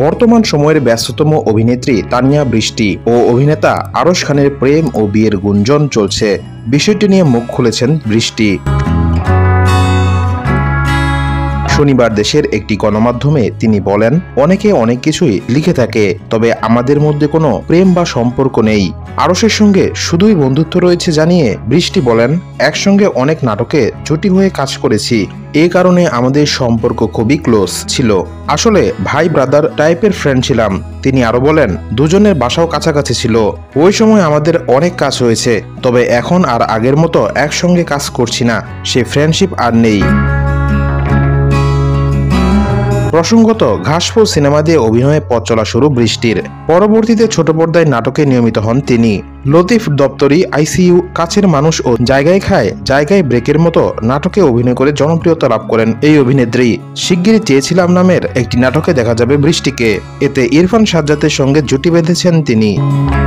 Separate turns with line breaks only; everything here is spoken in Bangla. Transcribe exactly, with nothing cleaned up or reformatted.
বর্তমান সময়ের ব্যস্ততম অভিনেত্রী তানিয়া বৃষ্টি ও অভিনেতা আরশ খানের প্রেম ও বিয়ের গুঞ্জন চলছে। বিষয়টি নিয়ে মুখ খুলেছেন বৃষ্টি। শনিবার দেশের একটি গণমাধ্যমে তিনি বলেন, অনেকে অনেক কিছুই লিখে থাকে, তবে আমাদের মধ্যে কোনো প্রেম বা সম্পর্ক নেই। আরশের সঙ্গে শুধুই বন্ধুত্ব রয়েছে জানিয়ে বৃষ্টি বলেন, একসঙ্গে অনেক নাটকে জুটি হয়ে কাজ করেছি, এ কারণে আমাদের সম্পর্ক খুবই ক্লোজ ছিল। আসলে ভাই ব্রাদার টাইপের ফ্রেন্ড ছিলাম। তিনি আরো বলেন, দুজনের বাসাও কাছাকাছি ছিল। ওই সময় আমাদের অনেক কাজ হয়েছে, তবে এখন আর আগের মতো একসঙ্গে কাজ করছি না, সে ফ্রেন্ডশিপ আর নেই। প্রসঙ্গত, ঘাসফুল সিনেমা দিয়ে অভিনয়ে পথ চলা শুরু বৃষ্টির। পরবর্তীতে ছোট পর্দায় নাটকে নিয়মিত হন তিনি। লতিফ দপ্তরি, আইসিইউ, কাছের মানুষ ও জায়গায় খায় জায়গায় ব্রেকের মতো নাটকে অভিনয় করে জনপ্রিয়তা লাভ করেন এই অভিনেত্রী। শিগগিরই চেয়েছিলাম নামের একটি নাটকে দেখা যাবে বৃষ্টিকে। এতে ইরফান সাজ্জাদের সঙ্গে জুটি বেঁধেছেন তিনি।